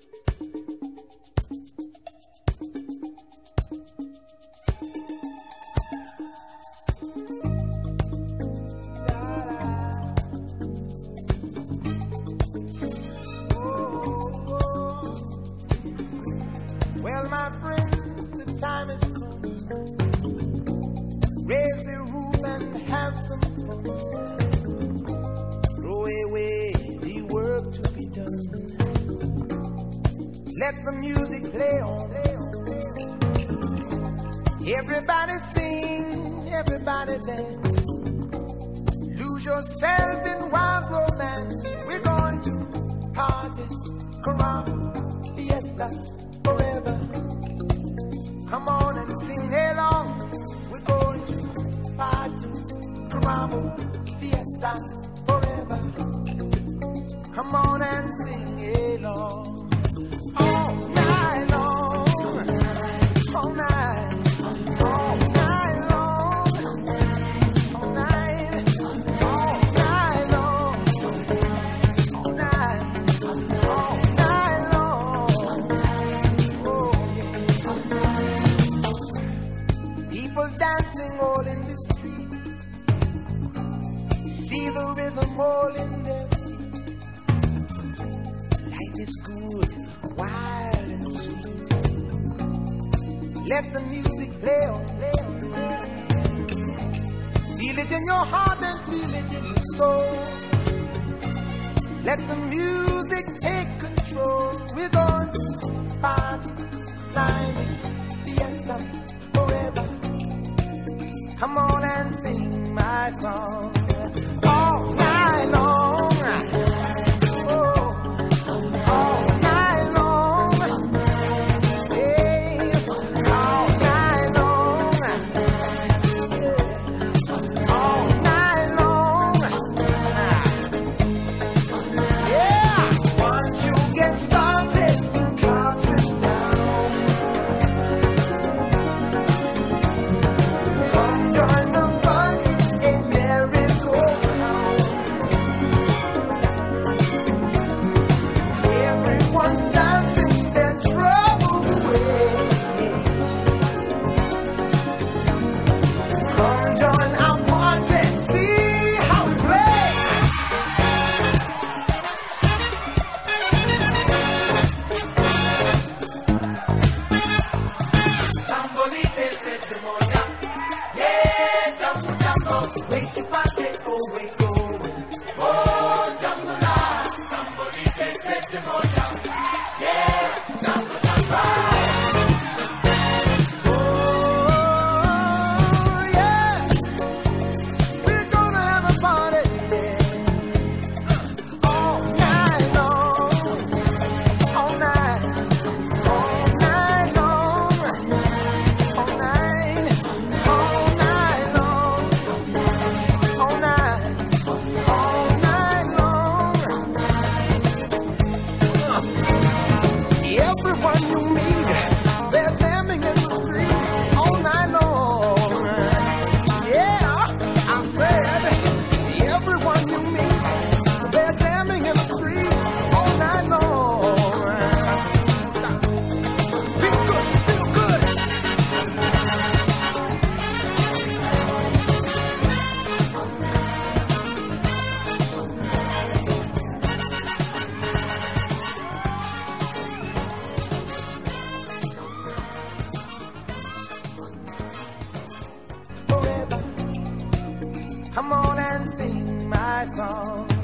Well, my friends, the time has come. Raise the roof and have some fun. Throw away the work to be done. Let the music play on. Everybody sing, everybody dance. Lose yourself in wild romance. We're going to party, caramba, fiesta, forever. Come on and sing along. We're going to party, caramba, fiesta, forever. Come on and sing along. All night long, all night, all night long, all night, all night long, all night, all night long. Oh yeah. People dancing all in the street. See the rhythm all in their feet. Life is good, wild and sweet. Let the music play on, play on, play on. Feel it in your heart and feel it in your soul. Let the music take control. We're going to party, climbing, fiesta, forever. Come on and sing my song all night long. Oh, all night long. Yes, all night long. Yeah, all night long. Yeah, once you get started, you can't sit down. Come join the fun, it's a merry-go-round. Everyone's dancing their troubles away. Come join our party, see how we play. Sambolite se te moja, yeah, jumbo jumbo, wait to party, oh wait go, oh jumbo la, sambolite se te moja, yeah, jumbo jumbo. Oh yeah, we're gonna have a party, yeah, all night long, all night, all night long. All night, all night long, all night, all night long. Everyone you meet, they're jamming in the street all night long. Yeah, I said, everyone you meet, they're jamming in the street all night long. Feel good, feel good. Forever. Come on and sing my song.